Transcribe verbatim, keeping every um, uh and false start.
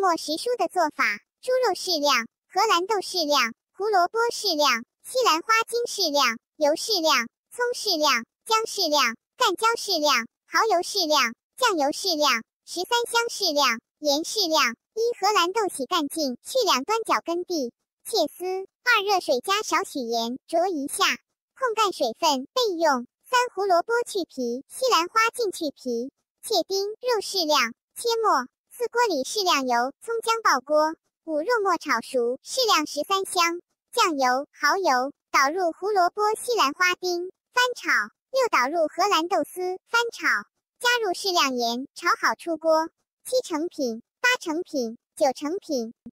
末时蔬的做法：猪肉适量，荷兰豆适量，胡萝卜适量，西兰花茎适量，油适量，葱适量，姜适量，干椒适量，蚝油适量，酱油适量，十三香适量，盐适量。一、荷兰豆洗干净，去两端角根蒂，切丝。二、热水加少许盐，焯一下，控干水分，备用。三、胡萝卜去皮，西兰花茎去皮，切丁。肉适量，切末。四、锅里适量油，葱姜爆锅。五、肉末炒熟，适量十三香，酱油、蚝油，倒入胡萝卜、西兰花丁，翻炒。六、倒入荷兰豆丝，翻炒，加入适量盐，炒好出锅。七成品、八成品、九成品。